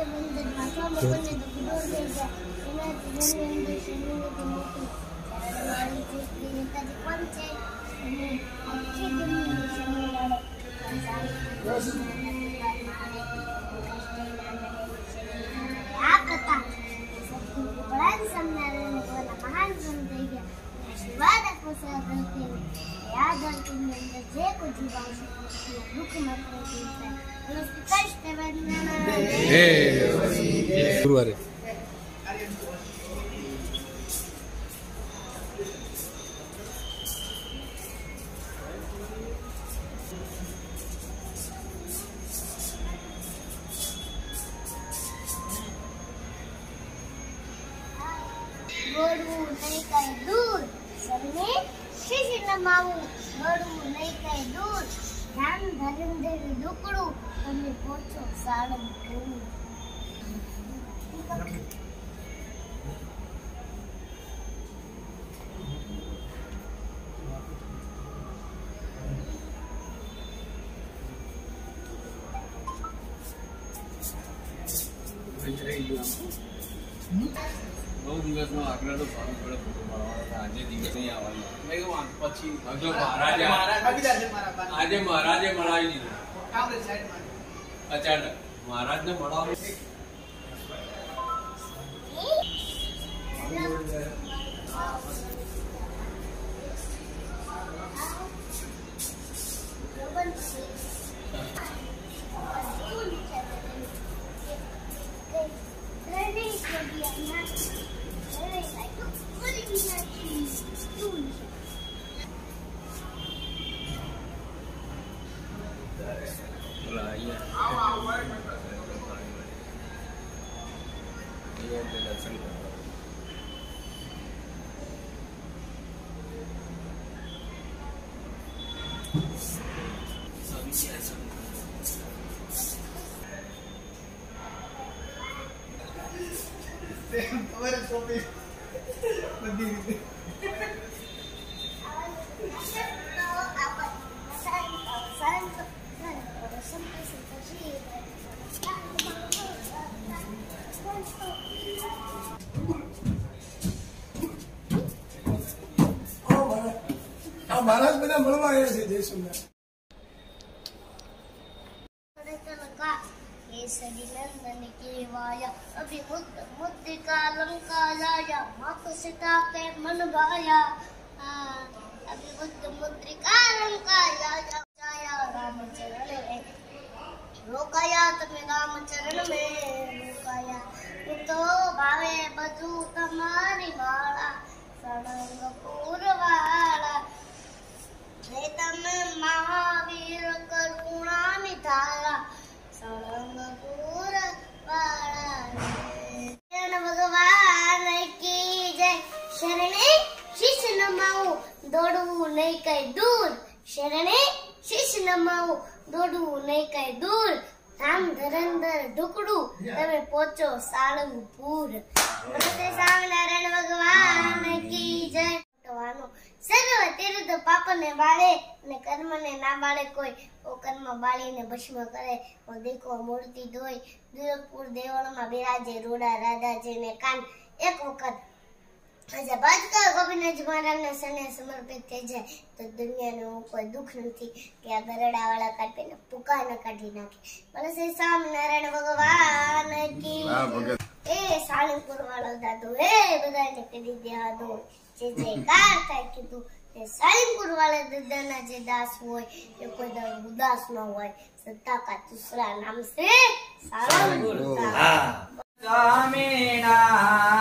गुरुवारे ગોળવું નહીં કઈ દૂર સમને શીશ નમાવું ગોળવું નહીં કઈ દૂર ધ્યાન ધર્મ દુકડું તમે પહોંચો સાળંગપુર नौ दिवस में आगरा तो सारू पड़े फोटो पाड़वाना आज दिवस नहीं आववाना मैं कहूं પછી જો મહારાજે આજે મહારાજે મળાવી દીધું કામ રે સાઈડ માં અચાનક મહારાજને મળાવી महाराज बना મળવા આવ્યા છે જય સોમનાથ नंदन केवाया अभिमुक्त मुद्रिका लंकाया मात सीता के मन भाया अभिमुक्त मुद्रिका लंकाया जाया राम चरण में रोकाया तमे राम चरण में रोकाया तो भावे बधु तुम्हारी माला सड़ंग पूरवाला हे तम महावीर करुणा निधारा भगवान की जय शरणे शीश नमाऊं दौड़વું नहीं कई दूर शरणे शीश नमाऊं दौड़વું नहीं कई दूर धाम धरंदर ढुकड़ू तमे पहुंचो साळंगपुर नमस्ते स्वामीनारायण भगवान की जय सर्व तीर्थ पाप ने बाळे ने कर्म ने ना बाळे कोई ओ कर्म बाળી ने भस्म करे ओ देखो मूर्ति धोई दुर्गपुर देवळ માં બિરાજે રોડા રાધાજી ને કાન એક વખત આજે બાદકા ગોપીનાથ મહારાજ ને સને સમર્પિત થઈ જાય તો દુનિયાને કોઈ દુખ નથી કે આ ગરડા વાળા કાપીને પુકાર ન કાઢી નાખે બોલે શ્રી સ્વામિનારાયણ ભગવાન કી એ સાળંગપુર વાળો દાદો એ બધાને કરી દે દો જે જયકાર થાય કીધું એ સાળંગપુર વાળા દાદાના જે દાસ હોય એ કોઈ ઉદાસ ન હોય સત્તા કા दूसरा नाम से साळंगपुर स्वामी